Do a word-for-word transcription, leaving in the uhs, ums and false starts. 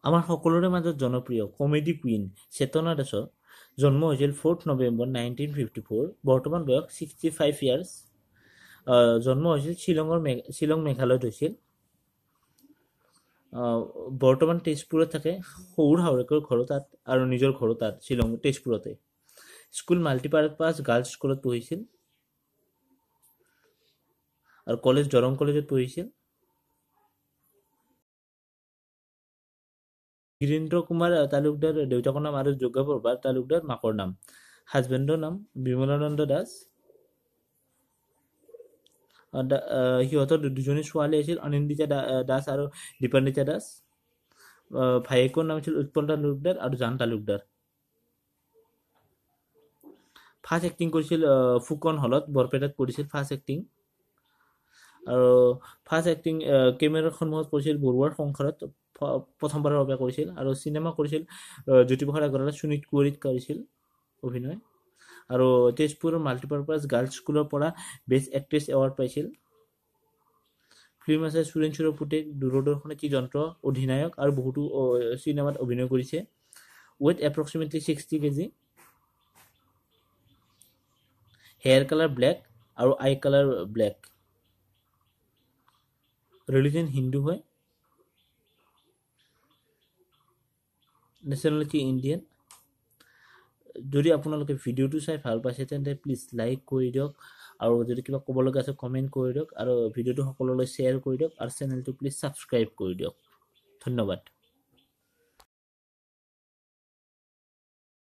আমাৰ সকলোৰে মাজত জনপ্ৰিয় কমেডি কুইন চেতনা দাসৰ জন্ম হৈছিল fourth November nineteen fifty four বৰ্তমান বয়স ছিক্সটি ফাইভ ইয়াৰ্ছ জন্ম হৈছিল শ্বিলঙৰ শ্বিলং মেঘালয়ত হৈছিল বৰ্তমান তেজপুৰত থাকে সৌৰ হাউৰেকৰ ঘৰ তাত আৰু নিজৰ ঘৰ তাত শ্বিলং তেজপুৰতে স্কুল মাল্টিপাৰপাছ গাৰ্লছ স্কুলত পঢ়িছিল আৰু কলেজ দৰং কলেজত পঢ়িছিল গিৰীন্দ্ৰ কুমাৰ তালুকদাৰ দেউতাকৰ নাম আৰু যোগ্যপ্ৰভা তালুকদাৰ মাকৰ নাম হাজবেণ্ডৰ নাম বিমলানন্দ দাস সিহঁতৰ দুজনী ছোৱালী আছিল অনিন্দিতা দাস আৰু দীপান্বিতা দাস ভায়েকৰ নাম আছিল উৎপল তালুকদাৰ আৰু জান তালুকদাৰ ফাৰ্ষ্ট এক্টিং কৰিছিল ফুকন হলত বৰপেটাত কৰিছিল ফাৰ্ষ্ট এক্টিং আৰু ফাৰ্ষ্ট এক্টিং কেমেৰাৰ সন্মুখত কৰিছিল বৰুৱাৰ সংসাৰত প্ৰথমবাৰৰ বাবে কৰিছিল আৰু চিনেমা কৰিছিল জ্যোতিপ্ৰসাদ আগৰৱালা সুনীত কুঁৱৰীত কৰিছিল অভিনয় আৰু তেজপুৰৰ মাল্টিপাৰপাছ গাৰ্লছ স্কুলৰ পৰা বেষ্ট এক্ট্ৰেছ এৱাৰ্ড পাইছিল ফিল্ম আছে সুৰেঞ্চুৰৰ পুতেক দূৰদৰ্শন এটি যন্ত্ৰ অধিনায়ক আৰু বহুতো চিনেমাত অভিনয় কৰিছে weight approximately sixty KG hair colour black আৰু eye colour black religion Hindu হয় নেশ্যনেলিটি ইণ্ডিয়ান যদি আপোনালোকে ভিডিঅ'টো চাই ভাল পাইছে তেন্তে প্লিজ লাইক কৰি দিয়ক আৰু যদি কিবা ক'ব লগা আছে কমেণ্ট কৰি দিয়ক আৰু ভিডিঅ'টো সকলোলৈ শ্বেয়াৰ কৰি দিয়ক আৰু চেনেলটো প্লিজ ছাবস্ক্ৰাইব কৰি দিয়ক ধন্যবাদ